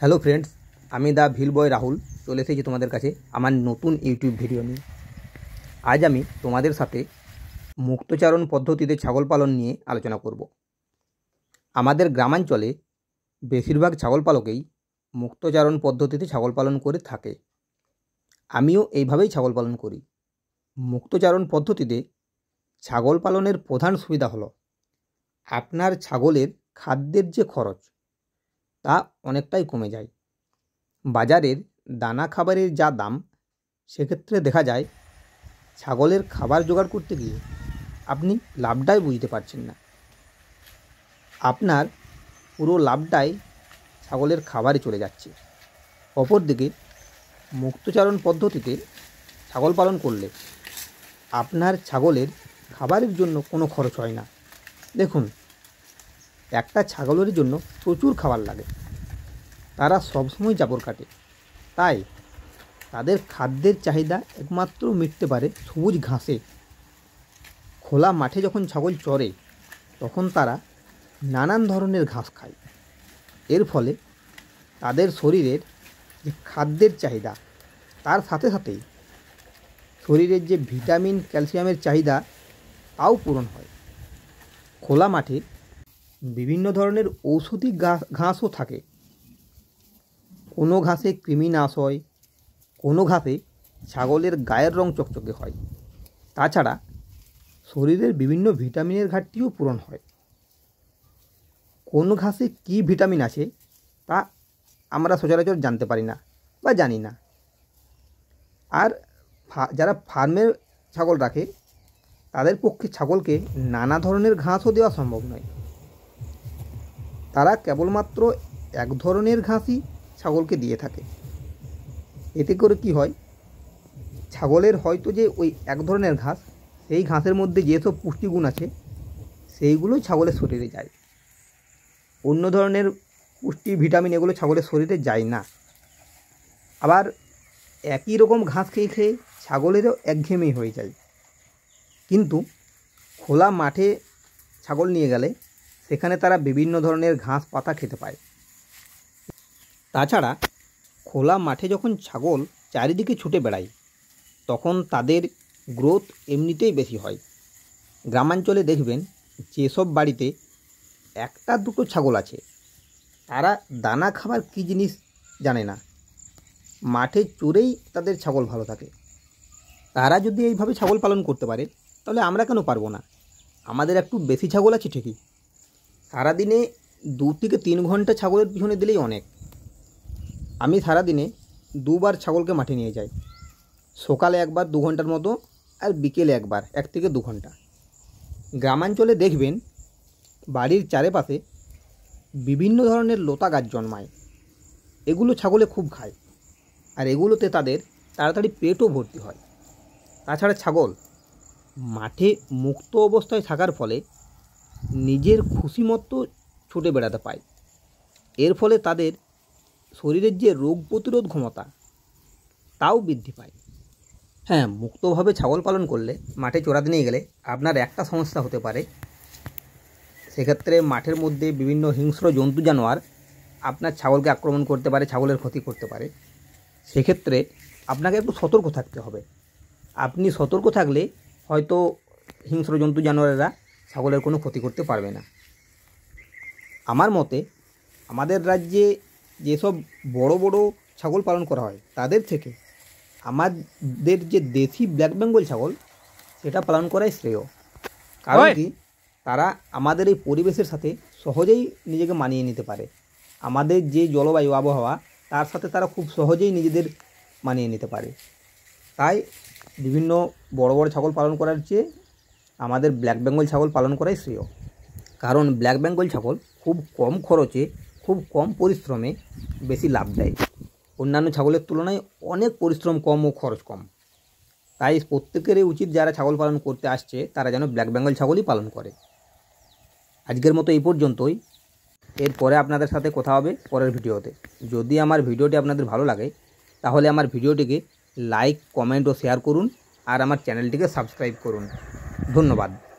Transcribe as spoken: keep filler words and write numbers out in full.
Hello friends, আমি দা ভিল বয় রাহুল চলে এসেছি তোমাদের কাছে আমার নতুন ইউটিউব ভিডিও নিয়ে। আজ আমি তোমাদের সাথে মুক্তচারণ পদ্ধতিতে ছাগল পালন নিয়ে আলোচনা করব। আমাদের গ্রামাঞ্চলে বেশিরভাগ ছাগল পালকেই মুক্তচারণ পদ্ধতিতে ছাগল পালন করে থাকে। আমিও এইভাবেই ছাগল পালন করি। মুক্তচারণ পদ্ধতিতে ছাগল পালনের প্রধান সুবিধা হলো আপনার ছাগলের খাদ্যের যে খরচ তা অনেকটাই কমে যায়। বাজারের দানা খাবারের যা দাম, সেক্ষেত্রে দেখা যায় ছাগলের খাবার জোগাড় করতে গিয়ে আপনি লাভটাই বুঝতে পারছেন না। আপনার পুরো লাভটাই ছাগলের খাবারে চলে যাচ্ছে। অপরদিকে মুক্তচারণ পদ্ধতিতে ছাগল পালন করলে আপনার ছাগলের খাবারের জন্য কোনো খরচ হয় না। দেখুন, একটা ছাগলের জন্য প্রচুর খাবার লাগে, তারা সবসময় জাবর কাটে, তাই তাদের খাদ্যের চাহিদা একমাত্র মিটতে পারে সবুজ ঘাসে। খোলা মাঠে যখন ছাগল চরে তখন তারা নানান ধরনের ঘাস খায়। এর ফলে তাদের শরীরের যে খাদ্যের চাহিদা তার সাথে সাথেই শরীরের যে ভিটামিন ক্যালসিয়ামের চাহিদা তাও পূরণ হয়। খোলা মাঠে বিভিন্ন ধরনের ঔষধি ঘাসও থাকে। কোনো ঘাসে কৃমি নাশ হয়, কোনো ঘাসে ছাগলের গায়ের রং চকচকে হয়। তাছাড়া শরীরের বিভিন্ন ভিটামিনের ঘাটতিও পূরণ হয়। কোন ঘাসে কী ভিটামিন আছে তা আমরা সচরাচর জানতে পারি না বা জানি না। আর যারা ফার্মের ছাগল রাখে তাদের পক্ষে ছাগলকে নানা ধরনের ঘাসও দেওয়া সম্ভব নয়। তারা কেবলমাত্র এক ধরনের ঘাসই ছাগলকে দিয়ে থাকে। এতে করে কি হয়, ছাগলের হয়তো যে ওই এক ধরনের ঘাস, সেই ঘাসের মধ্যে যেসব পুষ্টিগুণ আছে সেইগুলোই ছাগলের শরীরে যায়। অন্য ধরনের পুষ্টি ভিটামিন এগুলো ছাগলের শরীরে যায় না। আবার একই রকম ঘাস খেয়ে খেয়ে ছাগলেরও একঘেয়েমি হয়ে যায়। কিন্তু খোলা মাঠে ছাগল নিয়ে গেলে সেখানে তারা বিভিন্ন ধরনের ঘাস পাতা খেতে পায়। তাছাড়া খোলা মাঠে যখন ছাগল চারিদিকে ছুটে বেড়ায় তখন তাদের গ্রোথ এমনিতেই বেশি হয়। গ্রামাঞ্চলে দেখবেন যেসব বাড়িতে একটা দুটো ছাগল আছে তারা দানা খাবার কী জিনিস জানে না, মাঠে চড়েই তাদের ছাগল ভালো থাকে। তারা যদি এইভাবে ছাগল পালন করতে পারে তাহলে আমরা কেন পারবো না? আমাদের একটু বেশি ছাগল আছে ঠিকই, সারাদিনে দু থেকে তিন ঘন্টা ছাগলের পিছনে দিলেই অনেক। আমি সারাদিনে দুবার ছাগলকে মাঠে নিয়ে যাই, সকালে একবার দু ঘন্টার মতো, আর বিকেলে একবার এক থেকে দু ঘন্টা। গ্রামাঞ্চলে দেখবেন বাড়ির চারপাশে বিভিন্ন ধরনের লতা গাছ জন্মায়, এগুলো ছাগলে খুব খায়, আর এগুলোতে তাদের তাড়াতাড়ি পেটও ভর্তি হয়। তাছাড়া ছাগল মাঠে মুক্ত অবস্থায় থাকার ফলে নিজের খুশি মতো ছুটে বেড়াতে পায়। এর ফলে তাদের শরীরের যে রোগ প্রতিরোধ ক্ষমতা তাও বৃদ্ধি পায়। হ্যাঁ, মুক্তভাবে ছাগল পালন করলে মাঠে চড়াতে নিয়ে গেলে আপনার একটা সমস্যা হতে পারে, সেক্ষেত্রে মাঠের মধ্যে বিভিন্ন হিংস্র জন্তু জানোয়ার আপনার ছাগলকে আক্রমণ করতে পারে, ছাগলের ক্ষতি করতে পারে। সেক্ষেত্রে আপনাকে একটু সতর্ক থাকতে হবে। আপনি সতর্ক থাকলে হয়তো হিংস্র জন্তু জানোয়ারেরা ছাগলের কোনো ক্ষতি করতে পারবে না। আমার মতে আমাদের রাজ্যে যেসব বড় বড় ছাগল পালন করা হয় তাদের থেকে আমাদের যে দেশি ব্ল্যাক বেঙ্গল ছাগল সেটা পালন করাই শ্রেয়। কারণ কি, তারা আমাদের এই পরিবেশের সাথে সহজেই নিজেকে মানিয়ে নিতে পারে। আমাদের যে জলবায়ু আবহাওয়া তার সাথে তারা খুব সহজেই নিজেদের মানিয়ে নিতে পারে। তাই বিভিন্ন বড় বড় ছাগল পালন করার চেয়ে আমাদের ব্ল্যাক বেঙ্গল ছাগল পালন করাই শ্রেয়। কারণ ব্ল্যাক বেঙ্গল ছাগল খুব কম খরচে, খুব কম পরিশ্রমে বেশি লাভ দেয়। অন্যান্য ছাগলের তুলনায় অনেক পরিশ্রম কম ও খরচ কম। তাই প্রত্যেকেরই উচিত যারা ছাগল পালন করতে আসছে তারা যেন ব্ল্যাক বেঙ্গল ছাগলই পালন করে। আজকের মতো এই পর্যন্তই। এরপরে আপনাদের সাথে কথা হবে পরের ভিডিওতে। যদি আমার ভিডিওটি আপনাদের ভালো লাগে তাহলে আমার ভিডিওটিকে লাইক, কমেন্ট ও শেয়ার করুন, আর আমার চ্যানেলটিকে সাবস্ক্রাইব করুন। ধন্যবাদ।